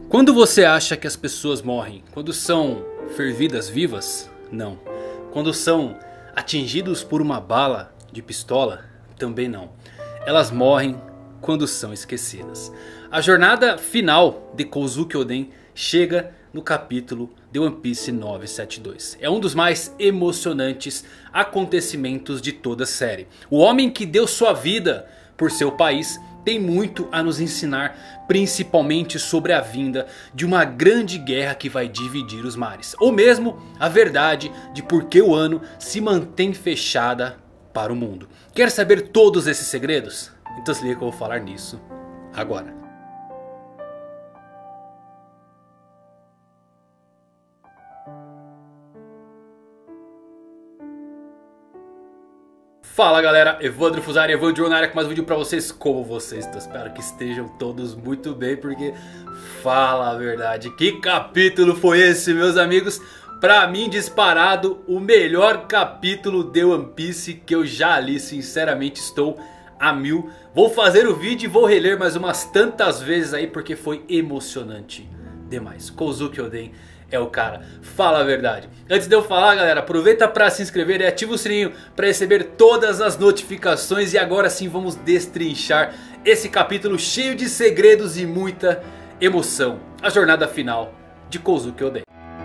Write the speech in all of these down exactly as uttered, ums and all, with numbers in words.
Quando você acha que as pessoas morrem? Quando são fervidas vivas? Não. Quando são atingidos por uma bala de pistola? Também não. Elas morrem quando são esquecidas. A jornada final de Kozuki Oden chega no capítulo de One Piece novecentos e setenta e dois. É um dos mais emocionantes acontecimentos de toda a série. O homem que deu sua vida por seu país tem muito a nos ensinar, principalmente sobre a vinda de uma grande guerra que vai dividir os mares. Ou mesmo a verdade de por que o Wano se mantém fechada para o mundo. Quer saber todos esses segredos? Então se liga que eu vou falar nisso agora. Fala galera, Evandro Fusari, Evandro na área com mais um vídeo pra vocês. Como vocês estão? Espero que estejam todos muito bem, porque fala a verdade, que capítulo foi esse, meus amigos? Pra mim, disparado, o melhor capítulo de One Piece que eu já li. Sinceramente, estou a mil. Vou fazer o vídeo e vou reler mais umas tantas vezes aí, porque foi emocionante demais. Kozuki Oden é o cara, fala a verdade. Antes de eu falar, galera, aproveita para se inscrever e ativa o sininho para receber todas as notificações. E agora sim vamos destrinchar esse capítulo cheio de segredos e muita emoção. A jornada final de Kozuki Oden.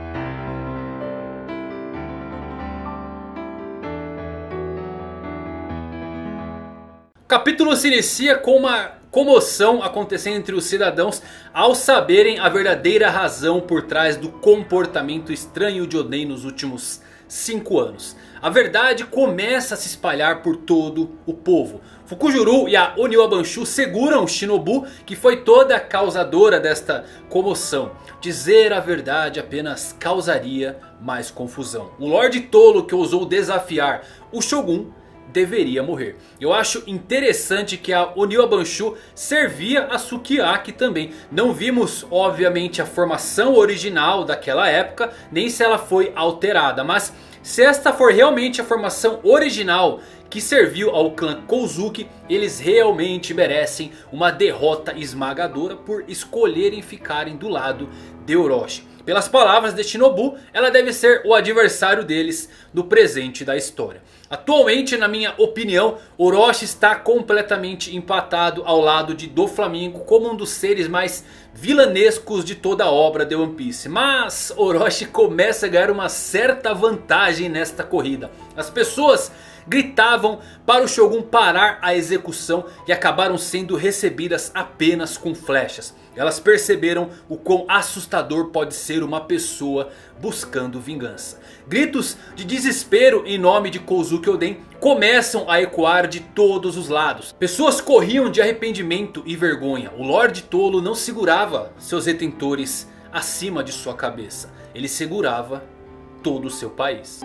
O capítulo se inicia com uma comoção acontecendo entre os cidadãos ao saberem a verdadeira razão por trás do comportamento estranho de Oden nos últimos cinco anos. A verdade começa a se espalhar por todo o povo. Fukujuru e a Oniwa Banshu seguram Shinobu, que foi toda a causadora desta comoção. Dizer a verdade apenas causaria mais confusão. O Lorde Tolo, que ousou desafiar o Shogun, deveria morrer. Eu acho interessante que a Oniwa Banshu servia a Sukiyaki também. Não vimos obviamente a formação original daquela época, nem se ela foi alterada. Mas se esta for realmente a formação original que serviu ao clã Kozuki, eles realmente merecem uma derrota esmagadora por escolherem ficarem do lado de Orochi. Pelas palavras de Shinobu, ela deve ser o adversário deles no presente da história. Atualmente, na minha opinião, Orochi está completamente empatado ao lado de Doflamingo como um dos seres mais vilanescos de toda a obra de One Piece. Mas Orochi começa a ganhar uma certa vantagem nesta corrida. As pessoas gritavam para o Shogun parar a execução e acabaram sendo recebidas apenas com flechas. Elas perceberam o quão assustador pode ser uma pessoa buscando vingança. Gritos de desespero em nome de Kozuki Oden começam a ecoar de todos os lados. Pessoas corriam de arrependimento e vergonha. O Lorde Tolo não segurava seus detentores acima de sua cabeça. Ele segurava todo o seu país.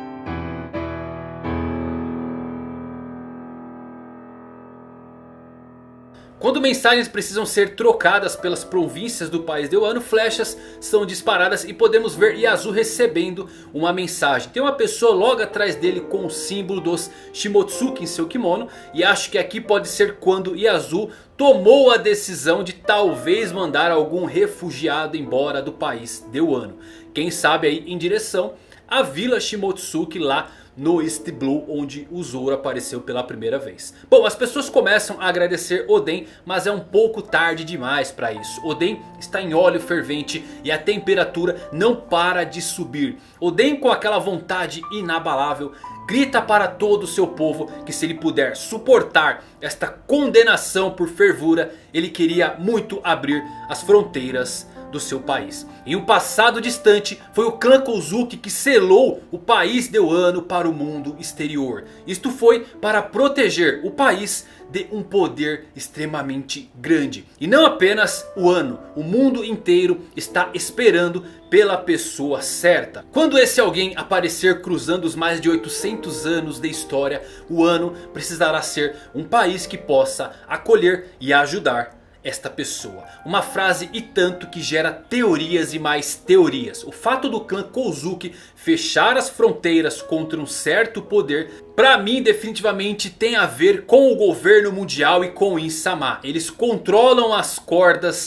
Quando mensagens precisam ser trocadas pelas províncias do país de Wano, flechas são disparadas e podemos ver Yazu recebendo uma mensagem. Tem uma pessoa logo atrás dele com o símbolo dos Shimotsuki em seu kimono. E acho que aqui pode ser quando Yazu tomou a decisão de talvez mandar algum refugiado embora do país de Wano. Quem sabe aí em direção à vila Shimotsuki lá no East Blue, onde o Zoro apareceu pela primeira vez. Bom, as pessoas começam a agradecer Oden, mas é um pouco tarde demais para isso. Oden está em óleo fervente e a temperatura não para de subir. Oden, com aquela vontade inabalável, grita para todo o seu povo que se ele puder suportar esta condenação por fervura, ele queria muito abrir as fronteiras do seu país. Em um passado distante, foi o clã Kozuki que selou o país de Wano para o mundo exterior. Isto foi para proteger o país de um poder extremamente grande. E não apenas Wano, o mundo inteiro está esperando pela pessoa certa. Quando esse alguém aparecer cruzando os mais de oitocentos anos de história, Wano precisará ser um país que possa acolher e ajudar esta pessoa. Uma frase e tanto que gera teorias e mais teorias. O fato do clã Kozuki fechar as fronteiras contra um certo poder, pra mim definitivamente tem a ver com o governo mundial e com Insama. Eles controlam as cordas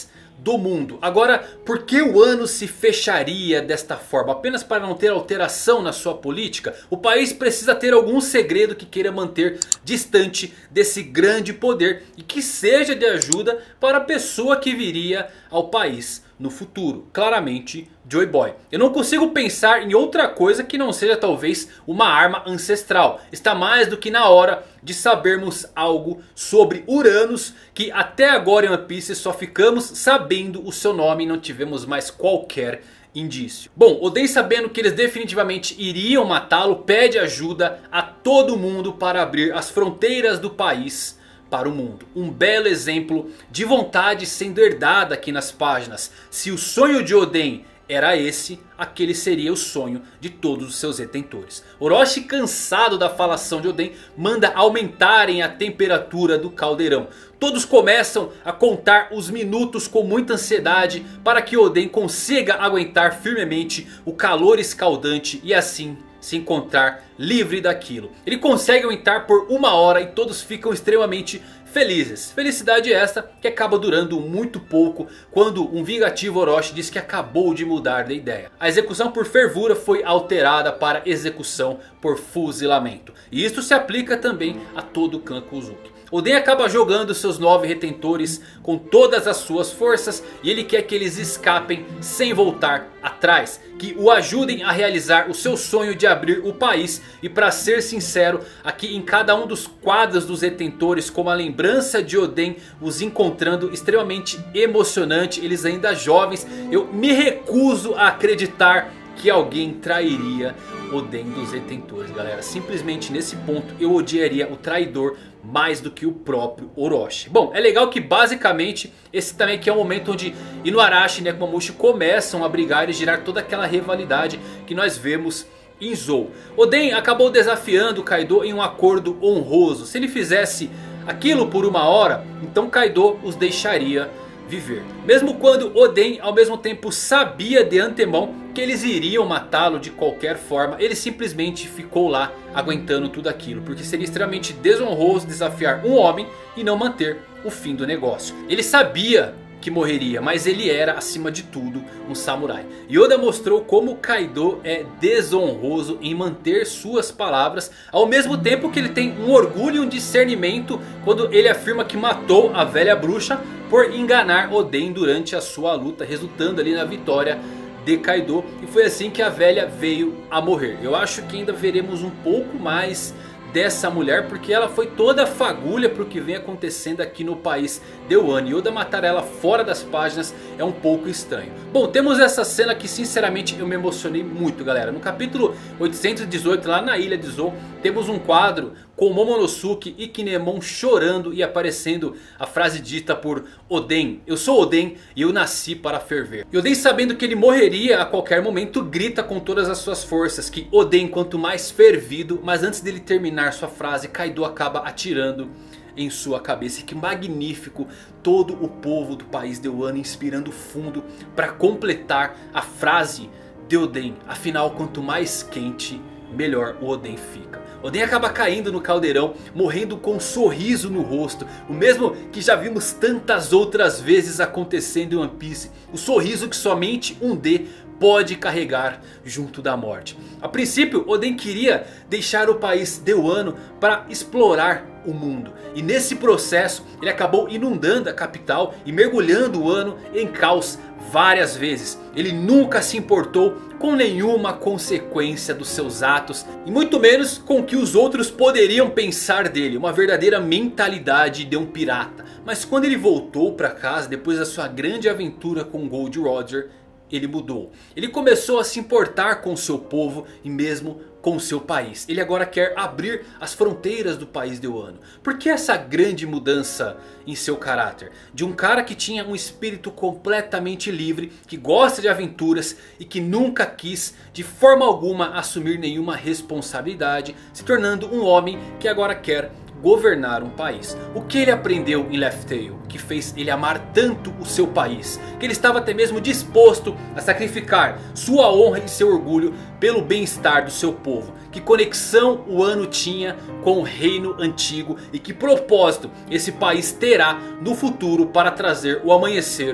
do mundo. Agora, por que o Wano se fecharia desta forma? Apenas para não ter alteração na sua política? O país precisa ter algum segredo que queira manter distante desse grande poder e que seja de ajuda para a pessoa que viria ao país no futuro. Claramente, Joy Boy. Eu não consigo pensar em outra coisa que não seja talvez uma arma ancestral. Está mais do que na hora de sabermos algo sobre Uranus, que até agora em One Piece só ficamos sabendo o seu nome e não tivemos mais qualquer indício. Bom, Oden, sabendo que eles definitivamente iriam matá-lo, pede ajuda a todo mundo para abrir as fronteiras do país para o mundo. Um belo exemplo de vontade sendo herdada aqui nas páginas. Se o sonho de Oden era esse, aquele seria o sonho de todos os seus detentores. Orochi, cansado da falação de Oden, manda aumentarem a temperatura do caldeirão. Todos começam a contar os minutos com muita ansiedade para que Oden consiga aguentar firmemente o calor escaldante e assim se encontrar livre daquilo. Ele consegue aguentar por uma hora e todos ficam extremamente felizes. Felicidade esta que acaba durando muito pouco quando um vingativo Orochi diz que acabou de mudar de ideia. A execução por fervura foi alterada para execução por fuzilamento. E isto se aplica também a todo o clã Kozuki. Oden acaba jogando seus nove retentores com todas as suas forças e ele quer que eles escapem sem voltar atrás. Que o ajudem a realizar o seu sonho de abrir o país. E para ser sincero, aqui em cada um dos quadros dos retentores, como a lembrança de Oden os encontrando extremamente emocionante, eles ainda jovens, eu me recuso a acreditar que alguém trairia Oden dos retentores, galera. Simplesmente nesse ponto eu odiaria o traidor mais do que o próprio Orochi. Bom, é legal que basicamente esse também aqui é o momento onde Inuarashi e Nekomamushi começam a brigar e gerar toda aquela rivalidade que nós vemos em Zou. Oden acabou desafiando Kaido em um acordo honroso. Se ele fizesse aquilo por uma hora, então Kaido os deixaria viver. Mesmo quando Oden ao mesmo tempo sabia de antemão que eles iriam matá-lo de qualquer forma, ele simplesmente ficou lá aguentando tudo aquilo. Porque seria extremamente desonroso desafiar um homem e não manter o fim do negócio. Ele sabia que morreria, mas ele era acima de tudo um samurai. Yoda mostrou como Kaido é desonroso em manter suas palavras, ao mesmo tempo que ele tem um orgulho e um discernimento quando ele afirma que matou a velha bruxa por enganar Oden durante a sua luta, resultando ali na vitória de Kaido. E foi assim que a velha veio a morrer. Eu acho que ainda veremos um pouco mais dessa mulher, porque ela foi toda fagulha para o que vem acontecendo aqui no país de Wano. E Oda matar ela fora das páginas é um pouco estranho. Bom, temos essa cena que sinceramente eu me emocionei muito, galera. No capítulo oitocentos e dezoito, lá na ilha de Zou, temos um quadro com Momonosuke e Kinemon chorando e aparecendo a frase dita por Oden: eu sou Oden e eu nasci para ferver. E Oden, sabendo que ele morreria a qualquer momento, grita com todas as suas forças que Oden quanto mais fervido. Mas antes dele terminar sua frase, Kaido acaba atirando em sua cabeça. E que magnífico, todo o povo do país de Wano inspirando fundo para completar a frase de Oden. Afinal, quanto mais quente, melhor o Oden fica. Oden acaba caindo no caldeirão, morrendo com um sorriso no rosto. O mesmo que já vimos tantas outras vezes acontecendo em One Piece. O sorriso que somente um D pode carregar junto da morte. A princípio, Oden queria deixar o país de Wano para explorar o mundo. E nesse processo ele acabou inundando a capital e mergulhando Wano em caos várias vezes. Ele nunca se importou com nenhuma consequência dos seus atos, e muito menos com o que os outros poderiam pensar dele. Uma verdadeira mentalidade de um pirata. Mas quando ele voltou para casa depois da sua grande aventura com Gold Roger, ele mudou. Ele começou a se importar com seu povo e mesmo com seu país. Ele agora quer abrir as fronteiras do país de Wano. Por que essa grande mudança em seu caráter? De um cara que tinha um espírito completamente livre, que gosta de aventuras e que nunca quis de forma alguma assumir nenhuma responsabilidade, se tornando um homem que agora quer governar um país. O que ele aprendeu em Laugh Tale que fez ele amar tanto o seu país, que ele estava até mesmo disposto a sacrificar sua honra e seu orgulho pelo bem-estar do seu povo? Que conexão o Wano tinha com o reino antigo e que propósito esse país terá no futuro para trazer o amanhecer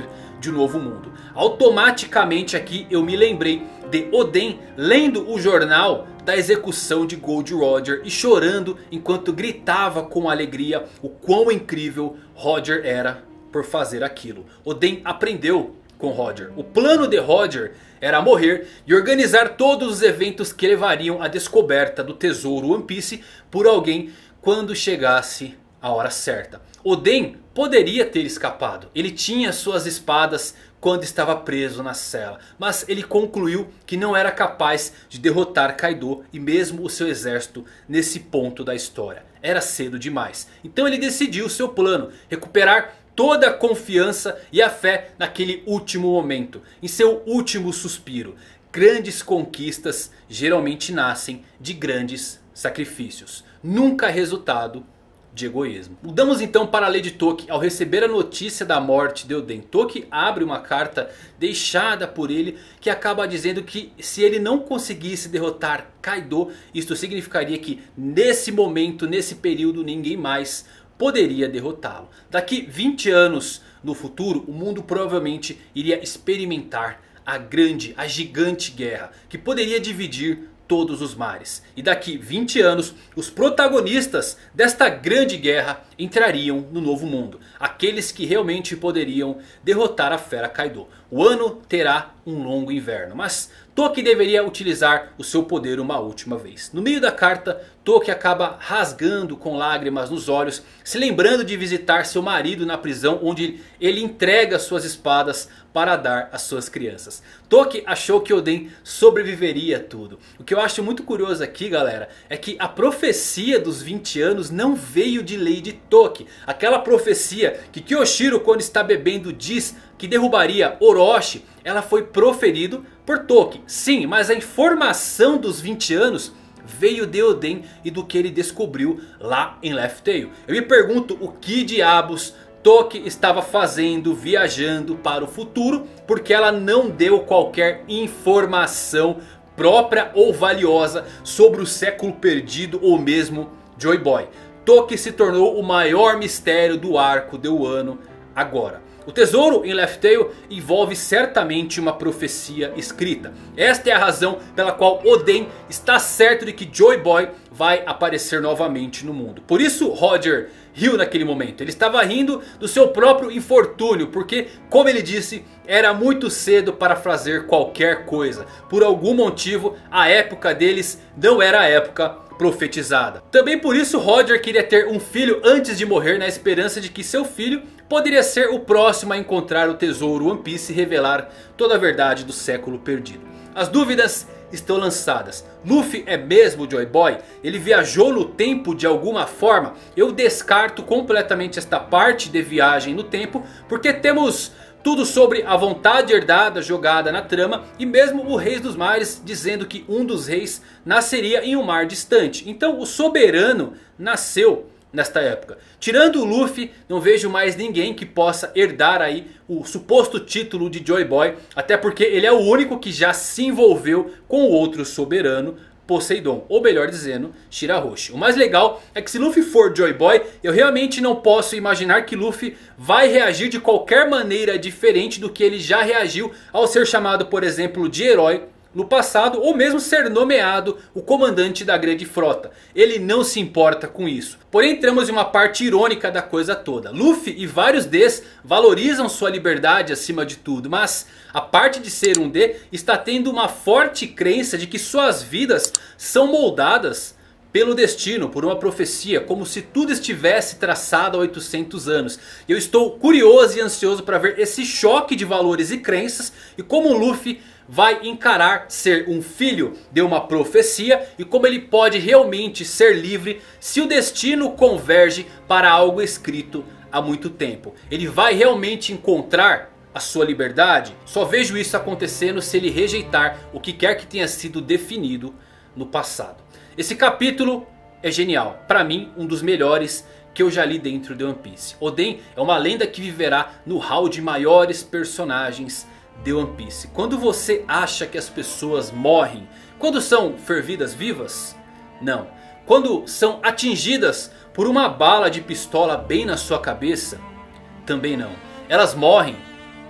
de um novo mundo. Automaticamente aqui eu me lembrei de Oden lendo o jornal da execução de Gold Roger e chorando enquanto gritava com alegria o quão incrível Roger era por fazer aquilo. Oden aprendeu com Roger. O plano de Roger era morrer e organizar todos os eventos que levariam à descoberta do tesouro One Piece por alguém quando chegasse a hora certa. Oden poderia ter escapado. Ele tinha suas espadas quando estava preso na cela. Mas ele concluiu que não era capaz de derrotar Kaido e mesmo o seu exército nesse ponto da história. Era cedo demais. Então ele decidiu seu plano. Recuperar toda a confiança e a fé naquele último momento. Em seu último suspiro. Grandes conquistas geralmente nascem de grandes sacrifícios. Nunca resultado de egoísmo. Mudamos então para a Lady Toki. Ao receber a notícia da morte de Oden, Toki abre uma carta deixada por ele que acaba dizendo que se ele não conseguisse derrotar Kaido, isto significaria que nesse momento, nesse período, ninguém mais poderia derrotá-lo. Daqui vinte anos no futuro, o mundo provavelmente iria experimentar a grande, a gigante guerra que poderia dividir todos os mares. E daqui vinte anos os protagonistas desta grande guerra entrariam no novo mundo. Aqueles que realmente poderiam derrotar a fera Kaido. O ano terá um longo inverno, mas Toki deveria utilizar o seu poder uma última vez. No meio da carta, Toki acaba rasgando com lágrimas nos olhos, se lembrando de visitar seu marido na prisão, onde ele entrega suas espadas para dar às suas crianças. Toki achou que Oden sobreviveria a tudo. O que eu acho muito curioso aqui, galera, é que a profecia dos vinte anos não veio de Lady Toki. Aquela profecia que Kyoshiro, quando está bebendo, diz que derrubaria Orochi, ela foi proferido por Toki. Sim, mas a informação dos vinte anos veio de Oden e do que ele descobriu lá em Laugh Tale. Eu me pergunto o que diabos Toki estava fazendo viajando para o futuro, porque ela não deu qualquer informação própria ou valiosa sobre o século perdido ou mesmo Joy Boy. Toki se tornou o maior mistério do arco de Wano agora. O tesouro em Laugh Tale envolve certamente uma profecia escrita. Esta é a razão pela qual Oden está certo de que Joy Boy vai aparecer novamente no mundo. Por isso Roger riu naquele momento. Ele estava rindo do seu próprio infortúnio, porque, como ele disse, era muito cedo para fazer qualquer coisa. Por algum motivo a época deles não era a época profetizada. Também por isso Roger queria ter um filho antes de morrer, na esperança de que seu filho poderia ser o próximo a encontrar o tesouro One Piece e revelar toda a verdade do século perdido. As dúvidas estão lançadas. Luffy é mesmo Joy Boy? Ele viajou no tempo de alguma forma? Eu descarto completamente esta parte de viagem no tempo, porque temos tudo sobre a vontade herdada jogada na trama. E mesmo o Rei dos Mares dizendo que um dos reis nasceria em um mar distante. Então o soberano nasceu nesta época. Tirando o Luffy, não vejo mais ninguém que possa herdar aí o suposto título de Joy Boy. Até porque ele é o único que já se envolveu com o outro soberano, Poseidon, ou melhor dizendo, Shirahoshi. O mais legal é que se Luffy for Joy Boy, eu realmente não posso imaginar que Luffy vai reagir de qualquer maneira diferente do que ele já reagiu ao ser chamado, por exemplo, de herói no passado, ou mesmo ser nomeado o comandante da grande frota. Ele não se importa com isso. Porém entramos em uma parte irônica da coisa toda. Luffy e vários Ds valorizam sua liberdade acima de tudo, mas a parte de ser um D está tendo uma forte crença de que suas vidas são moldadas pelo destino, por uma profecia, como se tudo estivesse traçado há oitocentos anos. Eu estou curioso e ansioso para ver esse choque de valores e crenças e como o Luffy vai encarar ser um filho de uma profecia e como ele pode realmente ser livre se o destino converge para algo escrito há muito tempo. Ele vai realmente encontrar a sua liberdade? Só vejo isso acontecendo se ele rejeitar o que quer que tenha sido definido no passado. Esse capítulo é genial. Para mim, um dos melhores que eu já li dentro de One Piece. Oden é uma lenda que viverá no hall de maiores personagens de One Piece. Quando você acha que as pessoas morrem, quando são fervidas vivas? Não. Quando são atingidas por uma bala de pistola bem na sua cabeça? Também não. Elas morrem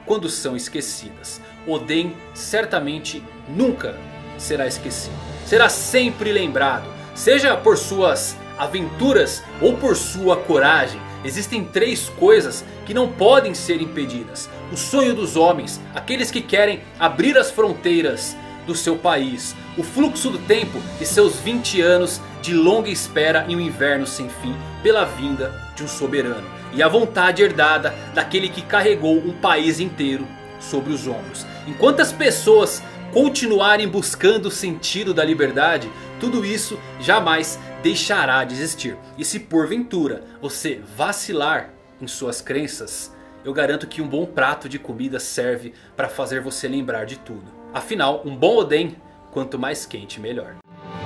quando são esquecidas. Oden certamente nunca será esquecido. Será sempre lembrado. Seja por suas aventuras ou por sua coragem. Existem três coisas que não podem ser impedidas. O sonho dos homens, aqueles que querem abrir as fronteiras do seu país. O fluxo do tempo e seus vinte anos de longa espera em um inverno sem fim pela vinda de um soberano. E a vontade herdada daquele que carregou um país inteiro sobre os ombros. Enquanto as pessoas continuarem buscando o sentido da liberdade, tudo isso jamais deixará de existir. E se porventura você vacilar em suas crenças, eu garanto que um bom prato de comida serve para fazer você lembrar de tudo. Afinal, um bom Oden, quanto mais quente melhor.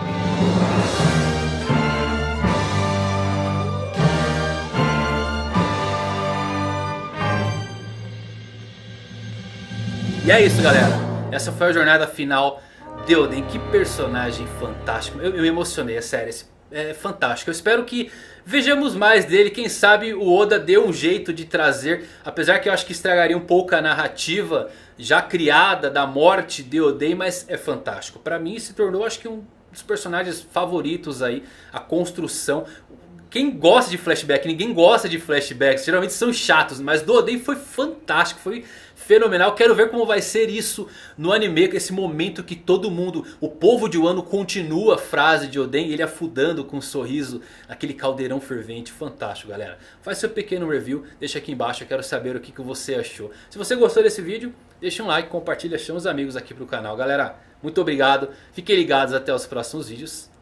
E é isso, galera. Essa foi a jornada final de Oden. Que personagem fantástico. Eu, eu me emocionei, é sério. É fantástico. Eu espero que vejamos mais dele. Quem sabe o Oda deu um jeito de trazer. Apesar que eu acho que estragaria um pouco a narrativa já criada da morte de Oden. Mas é fantástico. Pra mim se tornou, acho que um dos personagens favoritos aí. A construção. Quem gosta de flashback, ninguém gosta de flashbacks, geralmente são chatos, mas do Oden foi fantástico, foi fenomenal. Quero ver como vai ser isso no anime, esse momento que todo mundo, o povo de Wano continua a frase de Oden, ele afundando com um sorriso, aquele caldeirão fervente, fantástico, galera. Faz seu pequeno review, deixa aqui embaixo, eu quero saber o que, que você achou. Se você gostou desse vídeo, deixa um like, compartilha, chama os amigos aqui pro canal, galera. Muito obrigado, fiquem ligados, até os próximos vídeos.